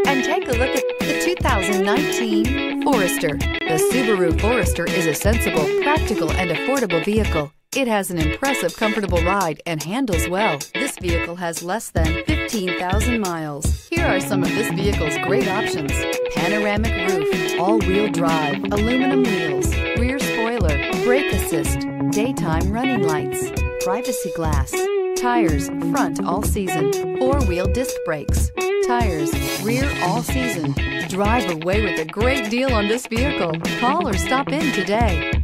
and take a look at the 2019 Forester. The Subaru Forester is a sensible, practical, and affordable vehicle. It has an impressive, comfortable ride and handles well. This vehicle has less than 15,000 miles. Here are some of this vehicle's great options: panoramic roof, all-wheel drive, aluminum wheels, rear spoiler, brake assist, daytime running lights, privacy glass, tires, front all season, four-wheel disc brakes, tires, rear all season. Drive away with a great deal on this vehicle. Call or stop in today.